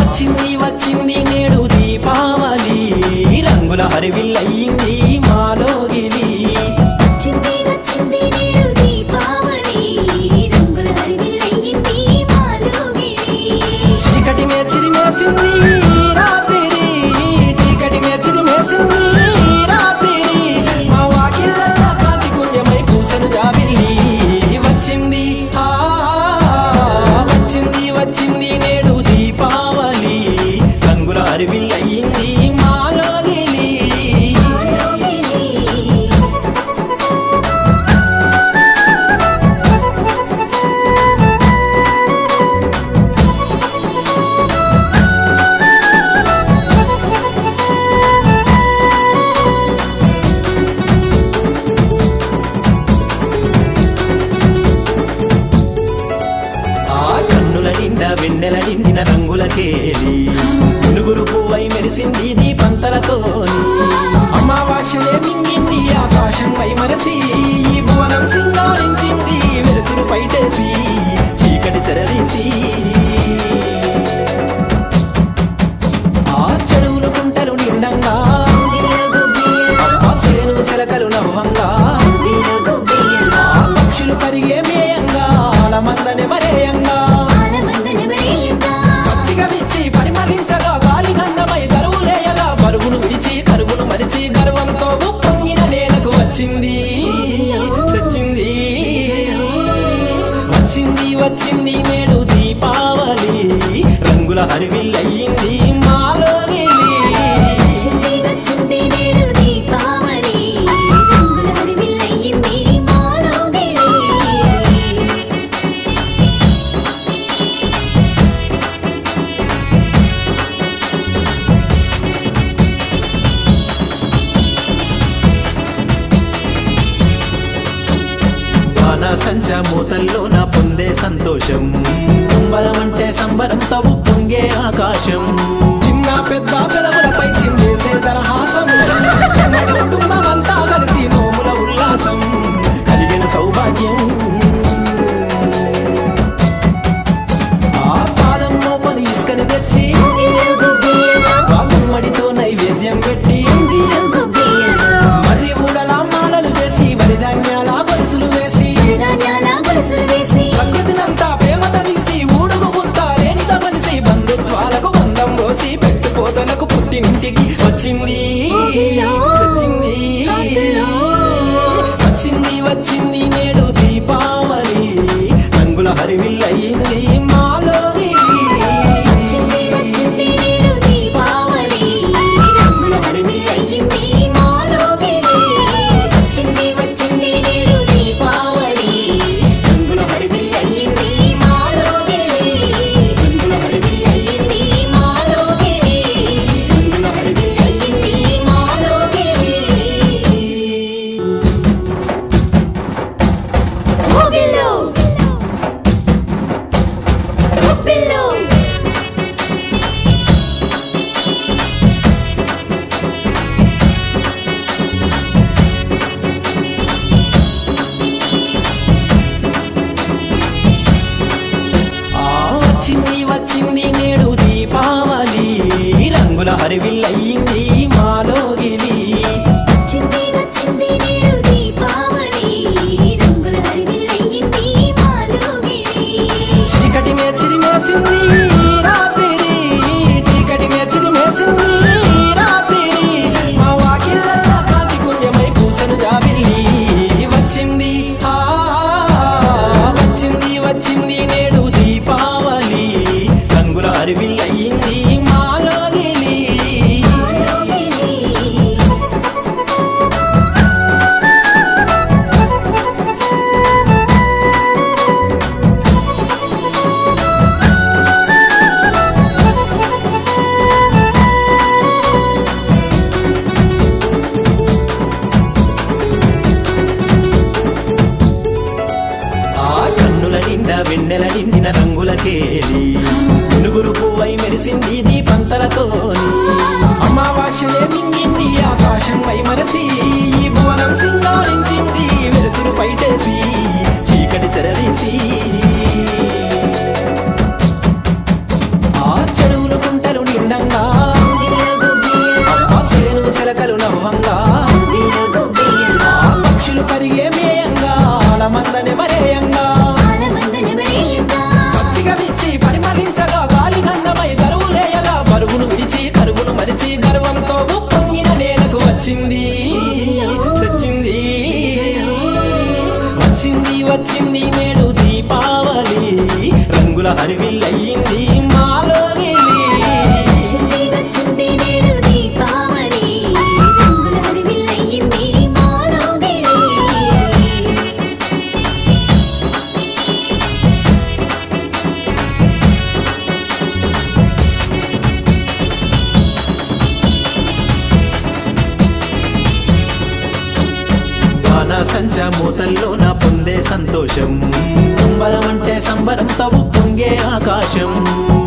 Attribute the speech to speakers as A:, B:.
A: వచ్చింది వచ్చింది నేడు దీపావళి రంగుల హరివిల్లయింది మాలోగిలి
B: వచ్చింది వచ్చింది నేడు దీపావళి రంగుల హరివిల్లయింది మాలోగిలి
A: చీకటి మేచిది మేసింది రాత్రి చీకటి మేచిది మేసింది రాత్రి మా వాకిళ్ళ కాంతి పుణ్యమై పూసను జాబిల్లి వచ్చింది వచ్చింది వచ్చింది నేడు దీపావళి రంగుల హరివిల్లయింది మాలోగిలి వెన్నెల నిండిన రంగులకేలి పునుగురు పువ్వై మెరిసింది దీపంతలతోని అమావాస్యలే మింగింది ఆకాశం వై మరసి ఈ భువనం సింగారించింది వెలుతురు పైటేసి చీకటి తెరదీసి ఆ చెరువులు కుంటలు నిండంగా సేను సెలకలు నవ్వంగా పక్షులు పరిగే మేయంగా ఆలమందనే మరేయంగా పరిమళించగా గాలి గంధమై దరువులేయగా పరుగును విడిచి కరుగును మరిచి గర్వంతో పొంగిన నేలకు వచ్చింది వచ్చింది వచ్చింది వచ్చింది నేడు దీపావళి రంగుల హరివిల్లయింది మాలోగిలి
B: వచ్చింది వచ్చింది నేడు దీపావళి రంగుల హరివిల్లయింది మాలోగిలి
A: సంచ మూతల్లో నా పొందే సంతోషం సంబరమంటే సంబరంతో పొంగే ఆకాశం చిన్న పెద్ద పెదవులపై చిందేసే తరహాసం కుటుంబమంతా కలిసి నోముల ఉల్లాసం కలిగిన సౌభాగ్యం ఆ పాదం మోపని ఇసుకని తెచ్చి గుమ్మడితో నైవేద్యం పెట్టి మర్రి ఊడలా మాలలు చేసి వరిధాన్యాల గొలుసులు వేసి ప్రకృతినంతా ప్రేమతో నిలిసి ఊడుగు గుంత లేనితో కలిసి బంధుత్వాలకు బంధం పోసి పెట్టుపోతలకు పుట్టినింటికి వచ్చింది వచ్చింది వచ్చింది వచ్చింది నేడు దీపావళి రంగుల హరివిల్లయింది మాలోగిలి
B: వచ్చింది వచ్చింది నేడు దీపావళి రంగుల హరివిల్లయింది మాలోగిలి వచ్చింది వచ్చింది నేడు దీపావళి రంగుల హరివిల్లయింది మాలోగిలి రంగుల హరివిల్లయింది మాలోగిలి రంగుల హరివిల్లయింది మాలోగిలి ఓగిల్లో ఓపిల్లో
A: వచ్చింది వచ్చింది నేడు దీపావళి రంగుల హరివిల్లయింది మాలోగిలి
B: వచ్చింది వచ్చింది నేడు దీపావళి రంగుల హరివిల్లయింది మాలోగిలి
A: చీకటి మేచిది మేసింది రాత్రి చీకటి మేచిది మేసింది రాత్రి మా వాకిళ్ళ కాంతి పుణ్యమై పూసను జాబిల్లి వచ్చింది వచ్చింది వచ్చింది నేడు దీపావళి రంగుల హరివిల్లయింది మాలోగిలి వెన్నెల నిండిన రంగులకేలి పునుగురు పువ్వై మెరిసింది దీపంతలతోని అమావాస్యలే మింగింది ఆకాశం వై మరసి ఈ భువనం సింగారించింది వెలుతురు పైటేసి చీకటి తెరదీసి ఆ చెరువులు కుంట సంచా మూతల్లో నా పొందే సంతోషం. సంబరం అంటే సంబరంతో పొంగే ఆకాశం.